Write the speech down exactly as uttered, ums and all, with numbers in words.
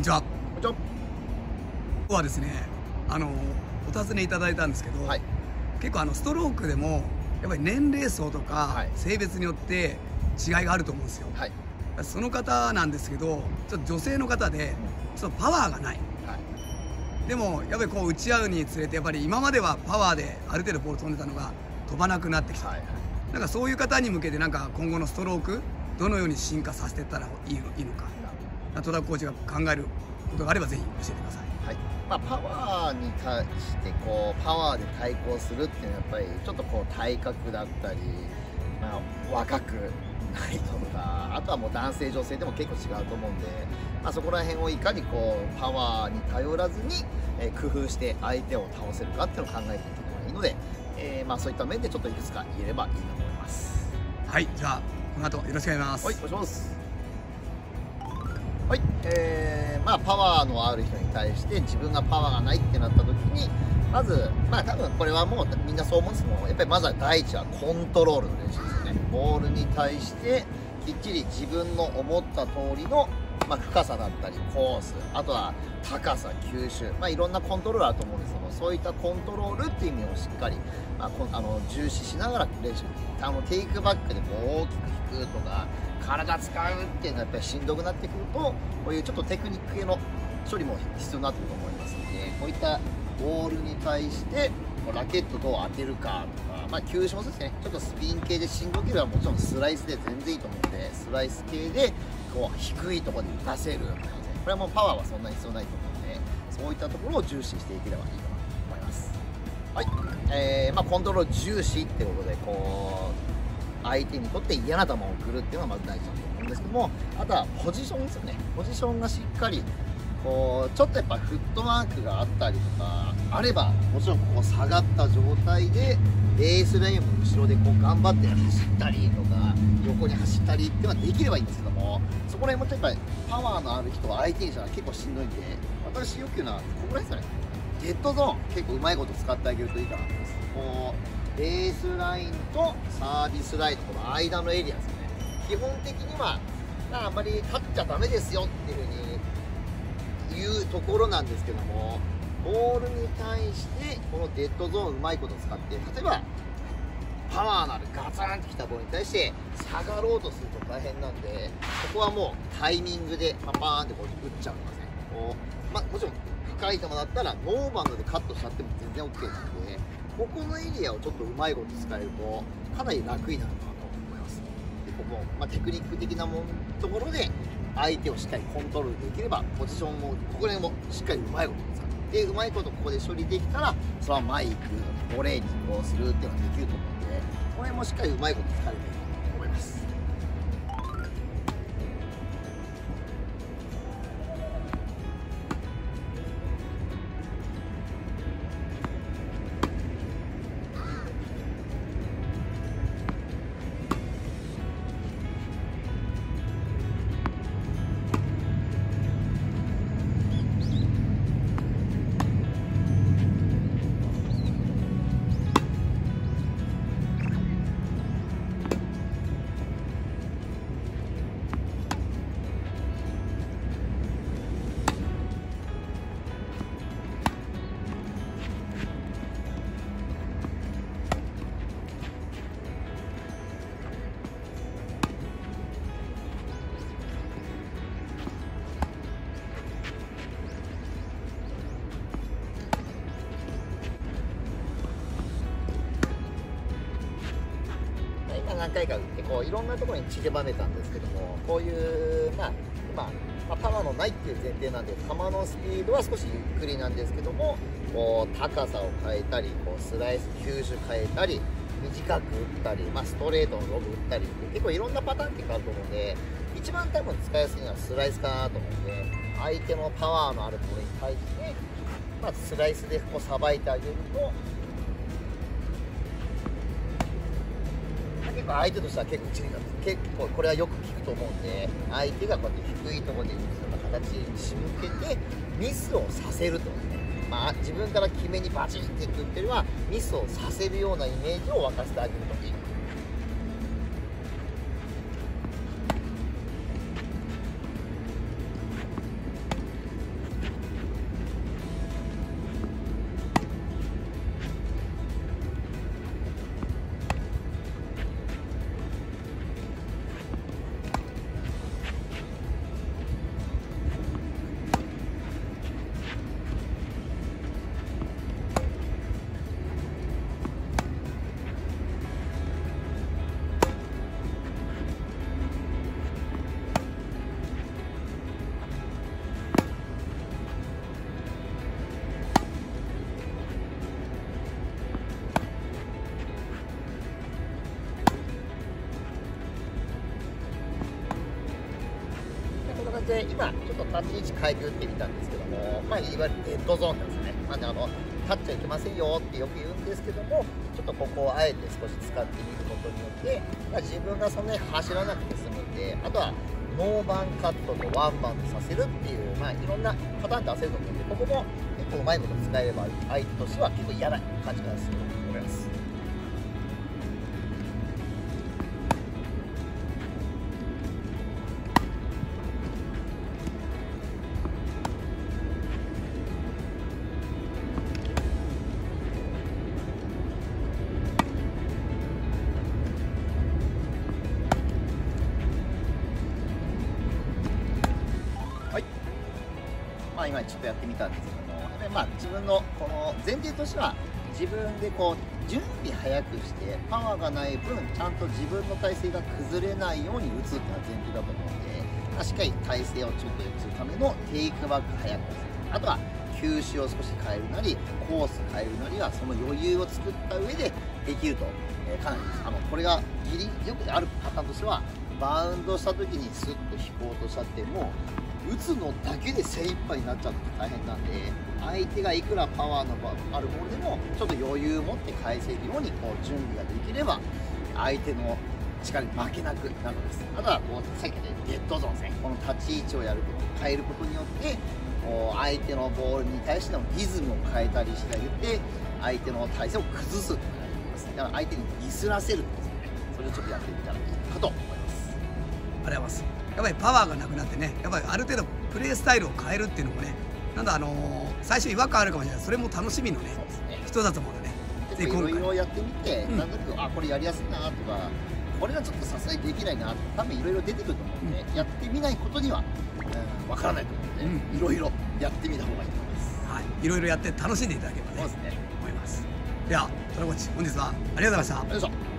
にちは。 こんにちは。 今日はですね、あのお尋ねいただいたんですけど、 はい、 結構あのストロークでもやっぱり年齢層とか、 はい、 性別によって違いがあると思うんですよ。 はい、 その方なんですけど、ちょっと女性の方でちょっとパワーがない。 はい、 でもやっぱりこう打ち合うにつれてやっぱり今まではパワーである程度ボール飛んでたのが飛ばなくなってきた。 はい、はい、 なんかそういう方に向けてなんか今後のストロークどのように進化させていったらいいのいいのか、戸田コーチが考えることがあればぜひ教えてください。 はい、まあ、パワーに対してこうパワーで対抗するっていうのはやっぱりちょっとこう体格だったり、まあ、若くないとか、あとはもう男性女性でも結構違うと思うんで、まあ、そこら辺をいかにこうパワーに頼らずに、えー、工夫して相手を倒せるかっていうのを考えていければいいので、えーまあ、そういった面でちょっといくつか言えればいいと思います。 はい、じゃあこの後よろしくお願いします。 はい、お願いします。はい、えー、まあパワーのある人に対して自分がパワーがないってなった時に、まずまあ多分これはもうみんなそう思うんですけど、やっぱりまずは第一はコントロールの練習ですよね。ボールに対してきっちり自分の思った通りの、まあ、深さだったりコース、あとは高さ、球種、まあ、いろんなコントロールあると思うんですけども、そういったコントロールっていう意味をしっかり、まあ、あの重視しながら練習、あのテイクバックでこう大きく引くとか体使うっていうのはやっぱりしんどくなってくると、こういうちょっとテクニック系の処理も必要になってくると思いますので、こういったボールに対してラケットどう当てるかとか、まあ、球種もですね、ちょっとスピン系でしんどければもちろんスライスで全然いいと思うので、スライス系でこう低いところで打たせる、これはもうパワーはそんなに必要ないと思うので、そういったところを重視していければいいかなと思います。はい、えーまあ、コントロール重視ってことで、こう相手にとって嫌な球を送るっていうのがまず大事だと思うんですけども、あとはポジションですよね。ポジションがしっかりこうちょっとやっぱフットワークがあったりとかあれば、もちろんこう下がった状態でベースラインの後ろでこう頑張って走ったりとか横に走ったりっていうのはできればいいんですけども、そこら辺もやっぱりパワーのある人を相手にしたら結構しんどいんで、私よく言うのはここら辺ですよね。デッドゾーン結構うまいこと使ってあげるといいかなと思います。こうベースラインとサービスラインとの間のエリアですよね。基本的には、まあ、あんまり立っちゃダメですよっていう風に言うところなんですけども、ボールに対してこのデッドゾーンをうまいこと使って、例えばパワーのあるガツンってきたボールに対して下がろうとすると大変なんで、ここはもうタイミングでパパーンってこう打っちゃうんですね。こう、まあ、もちろん深い球だったらノーバウンドでカットしちゃっても全然 OK なので、ここのエリアをちょっとうまいこと使えるとかなり楽になるかなと思います。でここ、まあ、テクニック的なもんところで相手をしっかりコントロールできれば、ポジションもここら辺もしっかりうまいこと使ってうまいことここで処理できたら、それはマイクボレーにこうするっていうのができると思うので、この辺もしっかりうまいこと使えればいいと思います。何回か打ってこういろんなところに散りばめたんですけども、こういう、まあ今、まあ、パワーのないっていう前提なんで、球のスピードは少しゆっくりなんですけども、こう高さを変えたり、こうスライス球種変えたり、短く打ったり、まあ、ストレートのロブ打ったりって、結構いろんなパターンってあると思うので、一番多分使いやすいのはスライスかなと思うんで、相手のパワーのあるボールに対して、まあ、スライスでこうさばいてあげると、結構相手としては結構注意なんです。結構これはよく聞くと思うんで、相手がこうやって低いところで打つような形に仕向けてミスをさせると、まあ、自分から決めにバチンっていくっていうよりはミスをさせるようなイメージを沸かせてあげるといい。 同じで今ちょっと立ち位置変えて打ってみたんですけども、まあ、いわゆるデッドゾーンですね、まあね、あの立っちゃいけませんよってよく言うんですけども、ちょっとここをあえて少し使ってみることによって、まあ、自分がそんなに走らなくて済むんで、あとはノーバンカットとワンバンとさせるっていう、まあ、いろんなパターン出せると思うんで、ここも結構うまいこと使えれば相手としては結構嫌な感じがすると思います。まあ、今ちょっとやってみたんですけども、やっぱりまあ自分のこの前提としては、自分でこう準備早くしてパワーがない分ちゃんと自分の体勢が崩れないように打つっていうのが前提だと思うので、まあ、しっかり体勢をちょっと良くするためのテイクバック早くする、あとは球種を少し変えるなりコース変えるなりはその余裕を作った上でできると、えー、かなりあのこれがギリよくあるパターンとしては、バウンドした時にスッと引こうとしちゃっても打つのだけで精一杯になっちゃうと大変なんで、相手がいくらパワーのあるボールでもちょっと余裕を持って返せるようにこう準備ができれば相手の力に負けなくなるんです。あとはこうさっき言ったデッドゾーンですね、この立ち位置をやること変えることによってこう相手のボールに対してのリズムを変えたりしてあげて相手の体勢を崩すってなります。だから相手にミスらせるんですよね。それをちょっとやってみたらいいかと思います。 ありがとうございます。やっぱりパワーがなくなってね、やっぱりある程度プレースタイルを変えるっていうのもね、なんだあのー、最初違和感あるかもしれない、それも楽しみのね一つだと思うんだね。 いろいろやってみて、 うん、 なんとなくあこれやりやすいなとか、これはちょっとさすがにできないなとか、多分いろいろ出てくると思うんで、うん、やってみないことにはわ、うん、からないと思うので、いろいろやってみた方がいいと思います。 はい、いろいろやって楽しんでいただければね、 そうですね、 思います。ではトラコーチ、本日はありがとうございました。 ありがとうございました。